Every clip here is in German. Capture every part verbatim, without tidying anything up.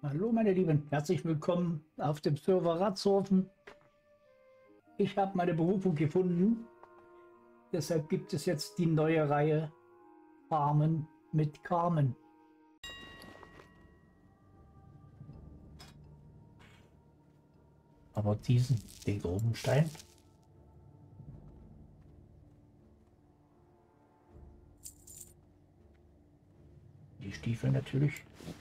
Hallo meine Lieben, herzlich willkommen auf dem Server Ratshofen. Ich habe meine Berufung gefunden, deshalb gibt es jetzt die neue Reihe Farmen mit Carmen. Aber diesen, den groben Stein, die Stiefel natürlich.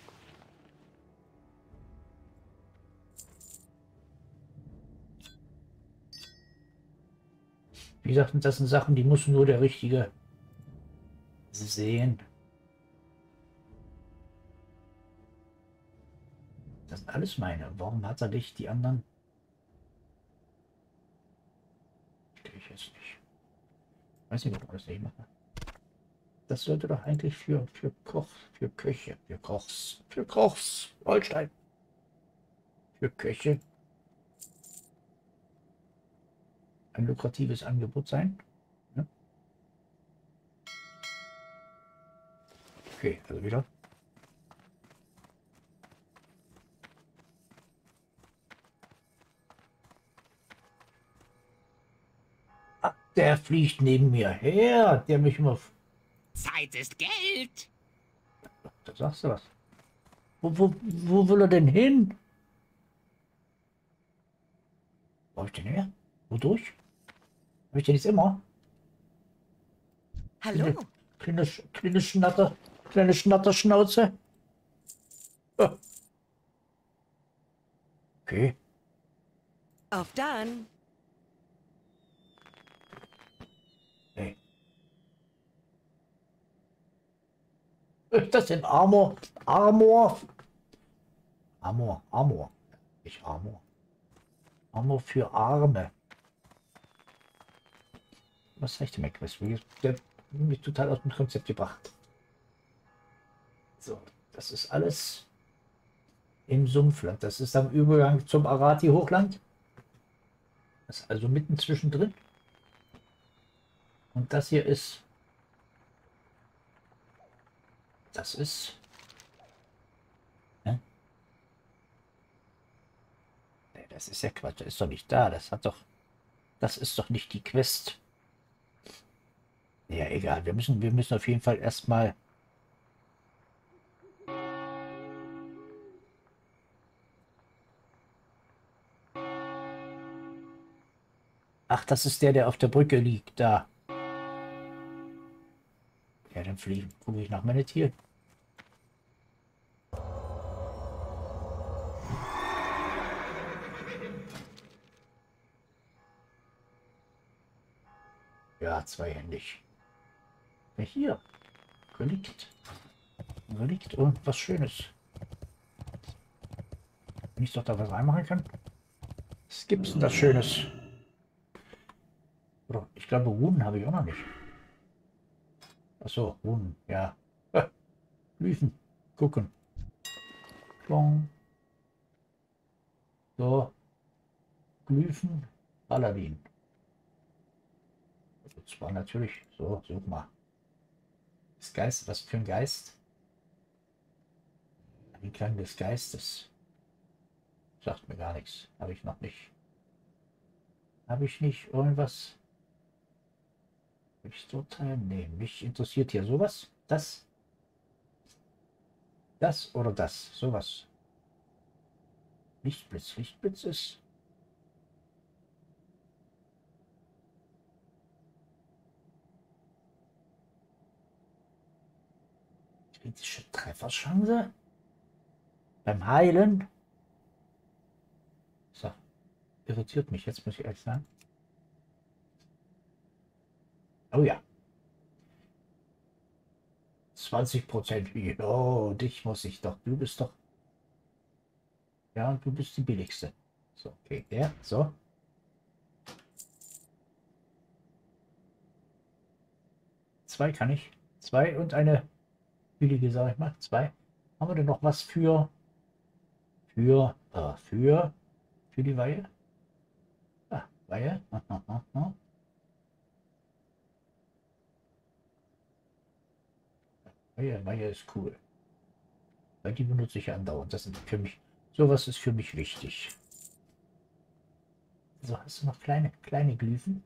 Wie gesagt, das sind Sachen, die muss nur der Richtige sehen. Das sind alles meine. Warum hat er nicht die anderen? Verstehe ich jetzt nicht. Weiß nicht, warum ich das nicht mache. Das sollte doch eigentlich für, für Koch, für Köche, für Kochs, für Kochs, Holstein, für Köche ein lukratives Angebot sein. Ja. Okay, also wieder. Ah, der fliegt neben mir her, der mich immer... Zeit ist Geld. Da sagst du was. Wo, wo, wo will er denn hin? Wo hab ich denn her? Wodurch? Habe ich denn jetzt immer? Kleine, Hallo. kleine, Sch- kleine Schnatter, kleine Schnatterschnauze. Ah, okay. Auf dann. Hey. Ist das denn Armor? Armor? Armor, Armor. Nicht Armor. Armor für Arme. Was sagt der McQuest? Der hat mich total aus dem Konzept gebracht. So, das ist alles im Sumpfland. Das ist am Übergang zum Arati-Hochland. Das ist also mitten zwischendrin. Und das hier ist... Das ist... Ne? Nee, das ist ja Quatsch. Das ist doch nicht da. Das hat doch... Das ist doch nicht die Quest. Ja, egal. Wir müssen, wir müssen auf jeden Fall erstmal... Ach, das ist der, der auf der Brücke liegt. Da. Ja, dann fliegen. Gucke ich nach meine Tier. Ja, zweihändig. Ja, hier. Relikt. Relikt und was Schönes. Wenn ich doch da was reinmachen kann. Was gibt's denn das Schönes? Oder ich glaube, Runen habe ich auch noch nicht. Achso, Runen, ja. Ah, Glyphen. Gucken. Klong. So. Glyphen. Paladin. Und zwar natürlich. So, such mal. Das Geist, was für ein Geist? Ein Klang des Geistes. Sagt mir gar nichts. Habe ich noch nicht. Habe ich nicht irgendwas? Ich so teilnehmen. Mich interessiert hier sowas. Das. Das oder das. Sowas. Lichtblitz. Lichtblitz ist. Kritische Trefferchance. Beim Heilen. So. Irritiert mich. Jetzt muss ich ehrlich sagen. Oh ja. zwanzig Prozent. Oh, dich muss ich doch. Du bist doch. Ja, du bist die billigste. So, okay. Der. So. Zwei kann ich. Zwei und eine billige, sag ich mal. Zwei. Haben wir denn noch was für. Für. Äh, für. Für die Weihe? Ah, Weihe. Weihe, Weihe ist cool. Weil die benutze ich andauernd. Das sind für mich, sowas ist für mich wichtig. So, hast du noch kleine, kleine Glyphen?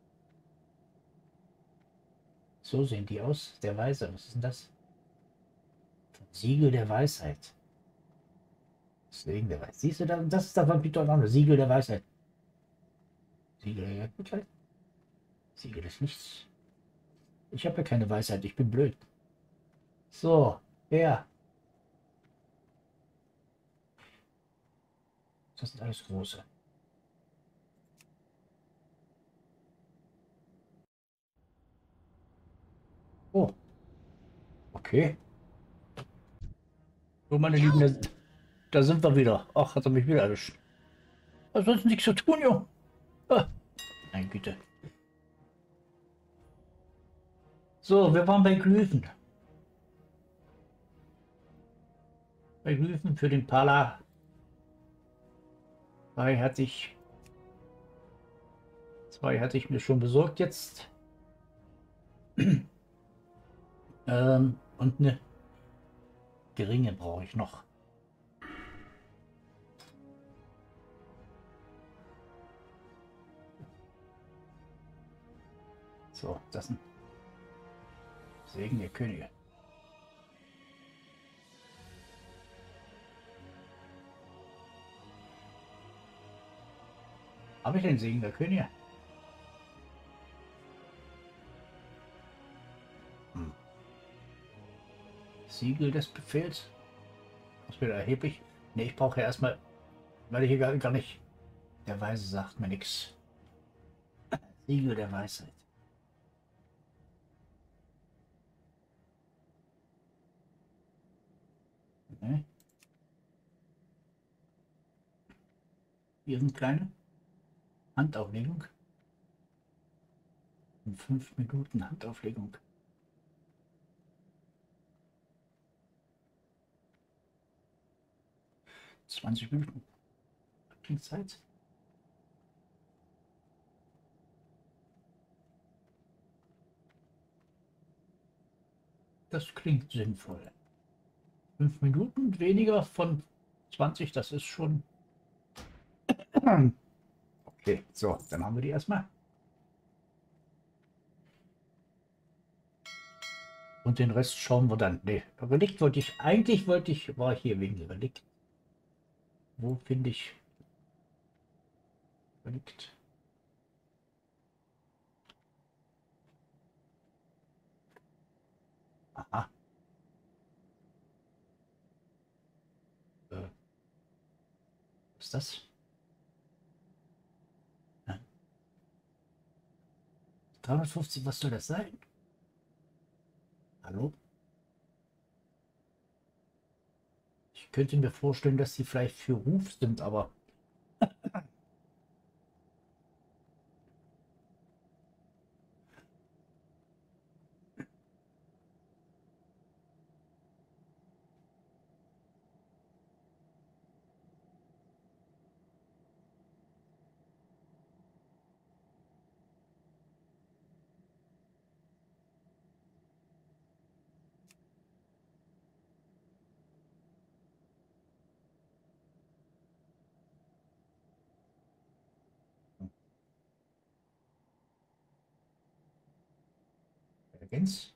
So sehen die aus. Der Weise, was ist denn das? Siegel der Weisheit. Segen der Weisheit. Siehst du da? Das ist davon dort auch noch. Siegel der Weisheit. Siegel der Weisheit. Siegel des Lichts. Ich habe ja keine Weisheit, ich bin blöd. So, ja. Das sind alles große. Oh, okay. So, meine Lieben, da, da sind wir wieder. Ach, hat er mich wieder erwischt. Was soll nichts zu tun, Junge? Ah, meine Güte. So, wir waren bei Glyphen. Bei Glyphen für den Pala. Zwei hatte ich. Zwei hatte ich mir schon besorgt jetzt. ähm, und eine geringe brauche ich noch. So, das sind Segen der Könige. Habe ich den Segen der Könige? Hm. Siegel des Befehls. Das wird erheblich. Ne, ich brauche ja erstmal, weil ich hier gar, gar nicht. Der Weise sagt mir nichts. Siegel der Weisheit. Ne? Hier sind kleine Handauflegung. In fünf Minuten Handauflegung. zwanzig Minuten. Klingt Zeit. Das klingt sinnvoll. Fünf Minuten weniger von zwanzig, das ist schon. Okay, so, dann haben wir die erstmal. Und den Rest schauen wir dann. Ne, Relikt wollte ich, eigentlich wollte ich, war hier wegen Relikt. Wo finde ich Relikt? Aha. Äh, was ist das? Ja. dreihundertfünfzig, was soll das sein? Hallo? Ich könnte mir vorstellen, dass sie vielleicht für Ruf sind, aber Intelligenz.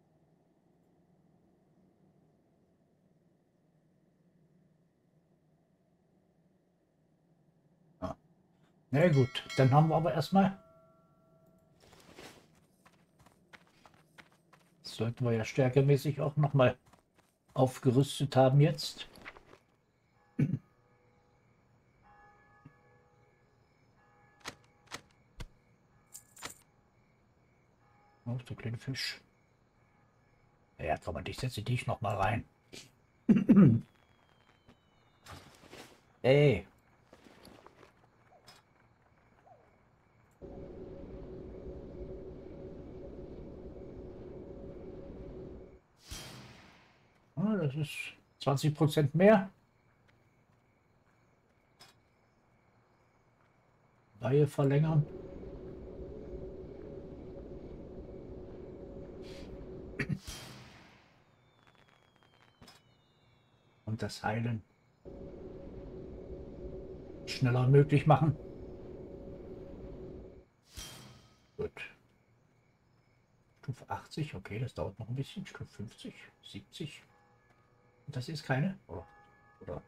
Ah. Na gut, dann haben wir aber erstmal. Das sollten wir ja stärkemäßig auch noch mal aufgerüstet haben jetzt. Oh, so kleine Fisch. Ja, komm mal, ich setze dich noch mal rein. Ey. Ah, das ist zwanzig Prozent mehr. Reihe verlängern. und das Heilen schneller möglich machen. Gut. Stufe achtzig, okay, das dauert noch ein bisschen. Stufe fünfzig, siebzig. Und das ist keine? Oder? Oder?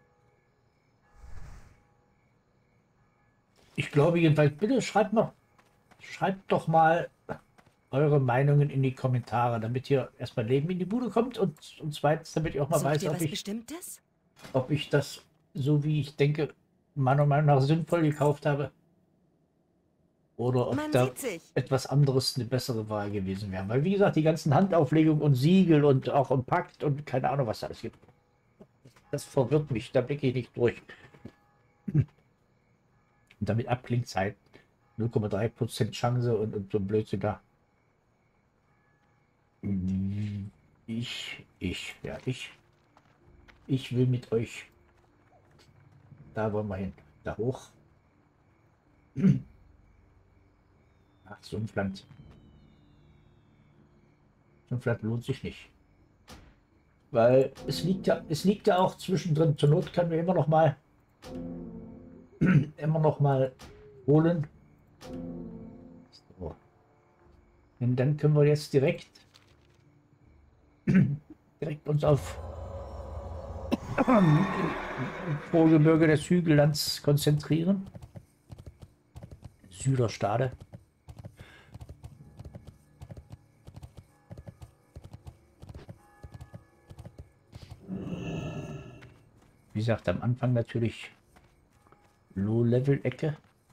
Ich glaube jedenfalls, bitte schreibt noch, schreibt doch mal eure Meinungen in die Kommentare, damit hier erstmal Leben in die Bude kommt und, und zweitens, damit ich auch mal Sucht weiß, ihr ob was ich, Bestimmtes? ob ich das, so wie ich denke, meiner Meinung nach sinnvoll gekauft habe. Oder ob Man da sieht sich. etwas anderes eine bessere Wahl gewesen wäre. Weil wie gesagt, die ganzen Handauflegungen und Siegel und auch im Pakt und keine Ahnung, was da alles gibt. Das verwirrt mich, da blicke ich nicht durch. Und damit Abklingzeit null Komma drei Prozent Chance und, und so ein Blödsinn da. Ich, ich, ja, ich. Ich will mit euch. Da wollen wir hin. Da hoch. Ach, so ein Pflanz. So ein Pflanz lohnt sich nicht. Weil es liegt ja, es liegt ja auch zwischendrin. Zur Not können wir immer noch mal immer noch mal holen. So. Und dann können wir jetzt direkt direkt uns auf Vorgebirge des Hügellands konzentrieren. Süderstade. Wie gesagt, am Anfang natürlich Low-Level-Ecke.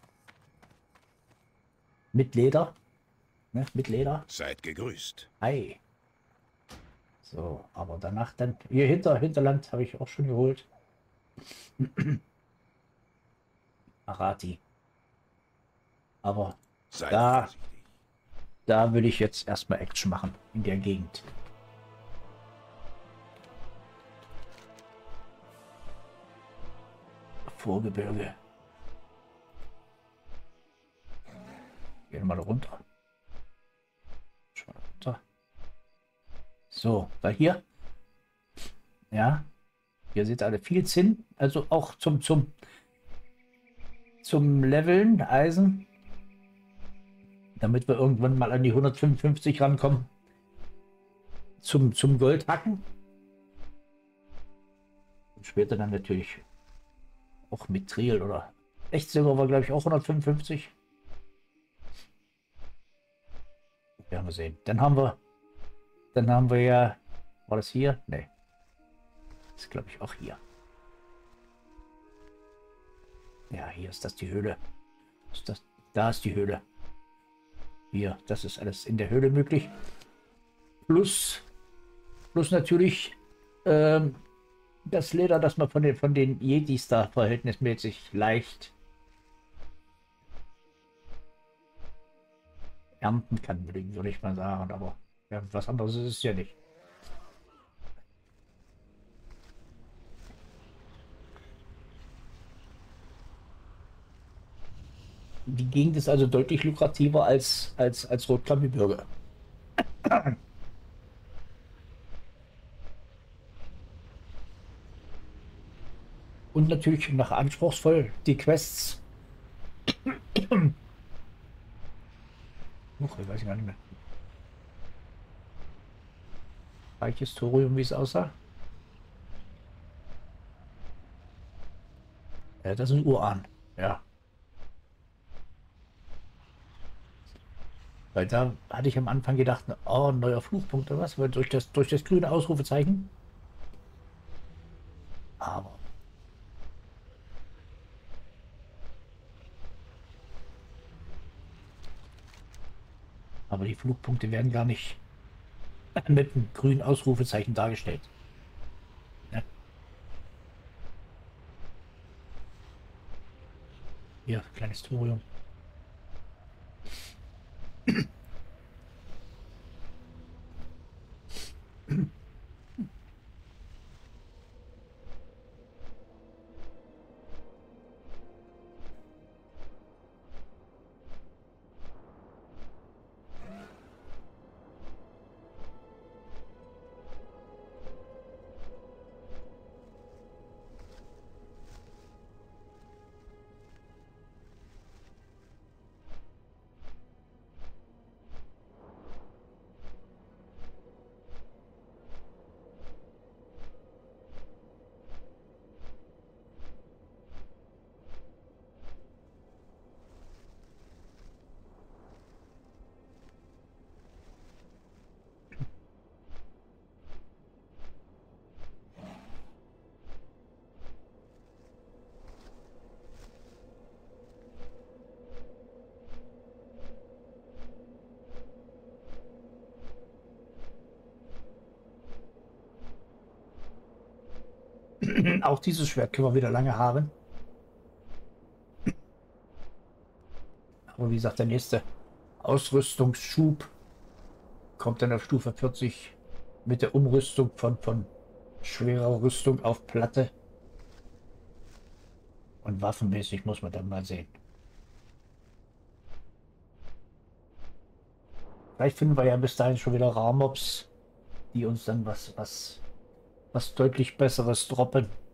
Mit Leder. Ne? Mit Leder. Seid gegrüßt. Ei. So, aber danach dann. Hier hinter Hinterland habe ich auch schon geholt. Arati. Aber Seid da, vorsichtig. da will ich jetzt erstmal Action machen in der Gegend. Vorgebirge. Gehen wir mal runter. Schon mal runter. So, weil hier, ja, hier seht ihr alle viel Zinn, also auch zum zum zum Leveln Eisen, damit wir irgendwann mal an die hundertfünfundfünfzig rankommen. Zum zum Goldhacken und später dann natürlich auch mit Triel oder Echtsilber war glaube ich auch hundertfünfundfünfzig. Werden wir sehen. Dann haben wir Dann haben wir ja, war das hier? Nee. Das ist glaube ich auch hier. Ja, hier ist das die Höhle. Ist das, da ist die Höhle. Hier, das ist alles in der Höhle möglich. Plus, plus natürlich ähm, das Leder, das man von den, von den Yetis da verhältnismäßig leicht ernten kann, würde ich mal sagen. Aber ja, was anderes ist es ja nicht. Die Gegend ist also deutlich lukrativer als, als, als Rotklammgebirge. Und natürlich noch anspruchsvoll die Quests. Uch, ich weiß gar nicht mehr. Reiches Thorium, wie es aussah. Ja, das ist ein Uran. Ja. Weil da hatte ich am Anfang gedacht, oh, ein neuer Fluchpunkt oder was, weil durch das, durch das grüne Ausrufezeichen. Aber Aber die Flugpunkte werden gar nicht mit einem grünen Ausrufezeichen dargestellt. Ja. Hier, kleines Thorium. Auch dieses Schwert können wir wieder lange haben. Aber wie gesagt, der nächste Ausrüstungsschub kommt dann auf Stufe vierzig mit der Umrüstung von, von schwerer Rüstung auf Platte. Und waffenmäßig muss man dann mal sehen. Vielleicht finden wir ja bis dahin schon wieder Rarmobs, die uns dann was, was, was deutlich Besseres droppen.